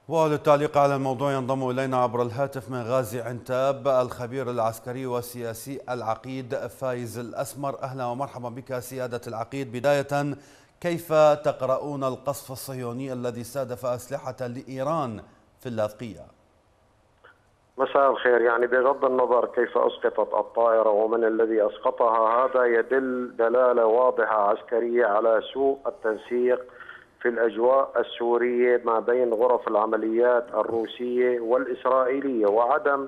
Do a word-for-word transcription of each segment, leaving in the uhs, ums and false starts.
وللتعليق على الموضوع ينضم إلينا عبر الهاتف من غازي عنتاب الخبير العسكري والسياسي العقيد فايز الأسمر. أهلا ومرحبا بك سيادة العقيد. بداية، كيف تقرؤون القصف الصهيوني الذي استهدف أسلحة لإيران في اللاذقية؟ مساء الخير. يعني بغض النظر كيف أسقطت الطائرة ومن الذي أسقطها، هذا يدل دلالة واضحة عسكرية على سوء التنسيق في الأجواء السورية ما بين غرف العمليات الروسية والإسرائيلية، وعدم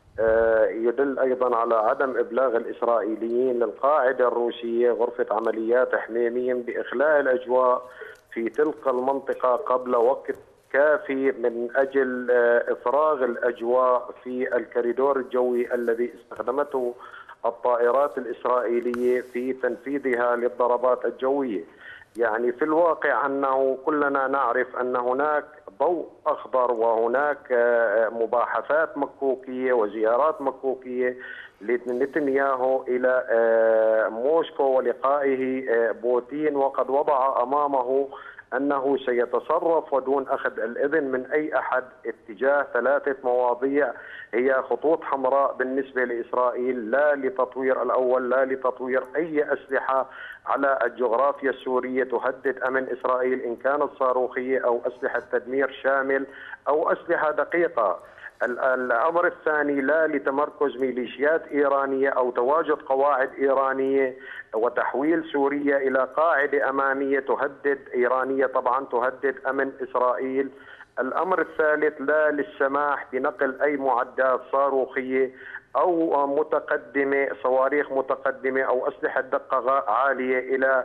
يدل أيضا على عدم إبلاغ الإسرائيليين للقاعدة الروسية غرفة عمليات حميميم بإخلاء الأجواء في تلك المنطقة قبل وقت كافي من أجل إفراغ الأجواء في الكوريدور الجوي الذي استخدمته الطائرات الإسرائيلية في تنفيذها للضربات الجوية. يعني في الواقع أنه كلنا نعرف أن هناك ضوء أخضر وهناك مباحثات مكوكية وزيارات مكوكية لنتنياهو إلى موسكو ولقائه بوتين، وقد وضع أمامه أنه سيتصرف ودون أخذ الإذن من أي أحد اتجاه ثلاثة مواضيع هي خطوط حمراء بالنسبة لإسرائيل: لا لتطوير الأول، لا لتطوير أي أسلحة على الجغرافيا السورية تهدد أمن إسرائيل إن كانت صاروخية أو أسلحة تدمير شامل أو أسلحة دقيقة. الأمر الثاني: لا لتمركز ميليشيات إيرانية أو تواجد قواعد إيرانية وتحويل سوريا إلى قاعدة أمامية تهدد إيرانية طبعا تهدد أمن إسرائيل. الأمر الثالث: لا للسماح بنقل أي معدات صاروخية أو متقدمة، صواريخ متقدمة أو أسلحة دقة عالية إلى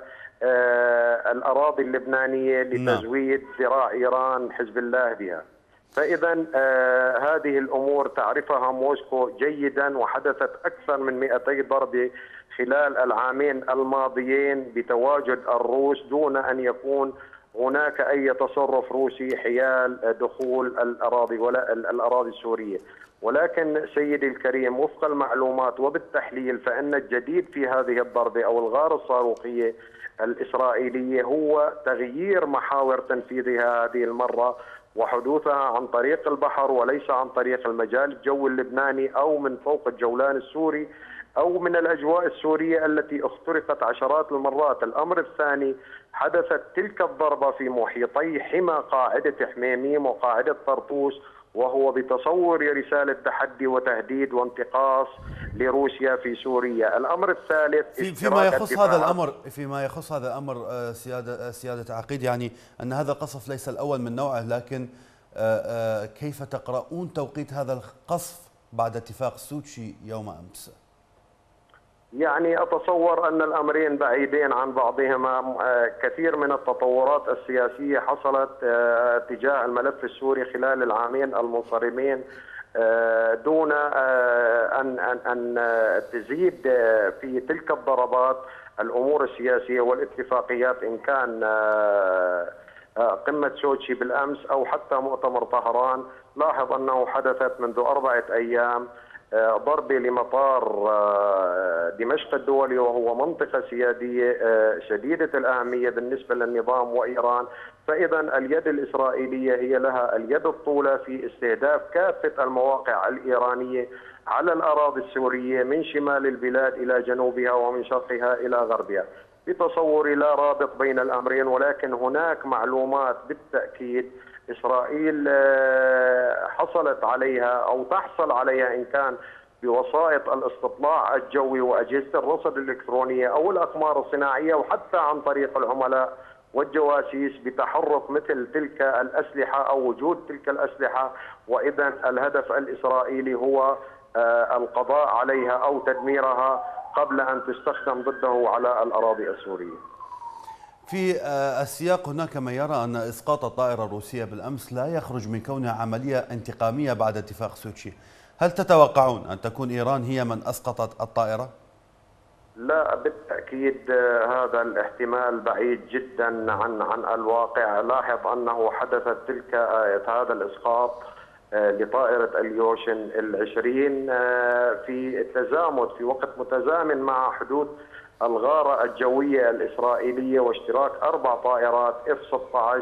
الأراضي اللبنانية لتزويد ذراع إيران حزب الله بها. فإذا آه هذه الأمور تعرفها موسكو جيدا، وحدثت أكثر من مئتي ضربة خلال العامين الماضيين بتواجد الروس دون أن يكون هناك أي تصرف روسي حيال دخول الأراضي ولا الأراضي السورية. ولكن سيدي الكريم، وفق المعلومات وبالتحليل، فإن الجديد في هذه الضربة أو الغارة الصاروخية الإسرائيلية هو تغيير محاور تنفيذها هذه المرة وحدوثها عن طريق البحر وليس عن طريق المجال الجوي اللبناني أو من فوق الجولان السوري أو من الأجواء السورية التي اخترقت عشرات المرات. الأمر الثاني: حدثت تلك الضربة في محيطي حمى قاعدة حميميم وقاعدة طرطوس، وهو بتصور رسالة تحدي وتهديد وانتقاص لروسيا في سوريا. الأمر الثالث: في فيما يخص هذا الأمر فيما يخص هذا الأمر سيادة سيادة عقيد، يعني أن هذا القصف ليس الأول من نوعه، لكن كيف تقرؤون توقيت هذا القصف بعد اتفاق سوتشي يوم أمس؟ يعني أتصور أن الأمرين بعيدين عن بعضهما. كثير من التطورات السياسية حصلت تجاه الملف السوري خلال العامين المنصرمين دون أن أن أن تزيد في تلك الضربات الأمور السياسية والاتفاقيات، إن كان قمة سوتشي بالأمس أو حتى مؤتمر طهران. لاحظ أنه حدثت منذ أربعة أيام ضربة لمطار دمشق الدولي، وهو منطقة سيادية شديدة الأهمية بالنسبة للنظام وإيران. فإذا اليد الإسرائيلية هي لها اليد الطولى في استهداف كافة المواقع الإيرانية على الأراضي السورية من شمال البلاد إلى جنوبها ومن شرقها إلى غربها. بتصوري لا رابط بين الأمرين، ولكن هناك معلومات بالتأكيد إسرائيل حصلت عليها أو تحصل عليها إن كان بوسائط الاستطلاع الجوي وأجهزة الرصد الإلكترونية أو الأقمار الصناعية وحتى عن طريق العملاء والجواسيس بتحرك مثل تلك الأسلحة أو وجود تلك الأسلحة، وإذا الهدف الإسرائيلي هو القضاء عليها أو تدميرها قبل أن تستخدم ضده على الأراضي السورية. في السياق هناك من يرى أن إسقاط الطائرة الروسية بالأمس لا يخرج من كونها عملية انتقامية بعد اتفاق سوتشي. هل تتوقعون أن تكون إيران هي من أسقطت الطائرة؟ لا، بالتأكيد هذا الاحتمال بعيد جدا عن عن الواقع. لاحظ أنه حدثت تلك هذا الإسقاط لطائرة اليوشن العشرين في تزامن في وقت متزامن مع حدوث الغارة الجوية الإسرائيلية واشتراك أربع طائرات إف ستة عشر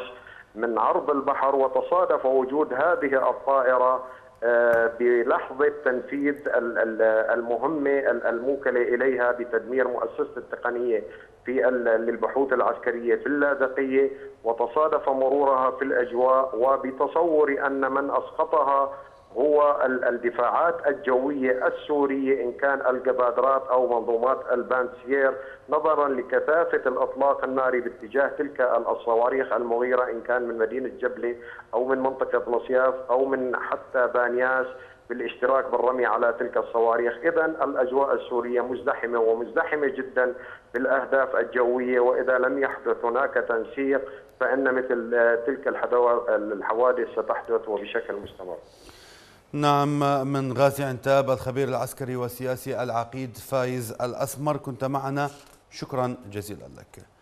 من عرض البحر، وتصادف وجود هذه الطائرة بلحظة تنفيذ المهمة الموكلة إليها بتدمير مؤسسة التقنية في للبحوث العسكرية في اللاذقية، وتصادف مرورها في الأجواء، وبتصوري أن من أسقطها هو الدفاعات الجوية السورية، إن كان الجبادرات أو منظومات البانسيير، نظرا لكثافة الإطلاق الناري باتجاه تلك الصواريخ المغيرة، إن كان من مدينة جبلة أو من منطقة مصياف أو من حتى بانياس، بالاشتراك بالرمي على تلك الصواريخ. إذا الأجواء السورية مزدحمة ومزدحمة جدا بالأهداف الجوية، وإذا لم يحدث هناك تنسيق فإن مثل تلك الحوادث ستحدث وبشكل مستمر. نعم، من غازي عنتاب الخبير العسكري والسياسي العقيد فايز الأسمر كنت معنا، شكرا جزيلا لك.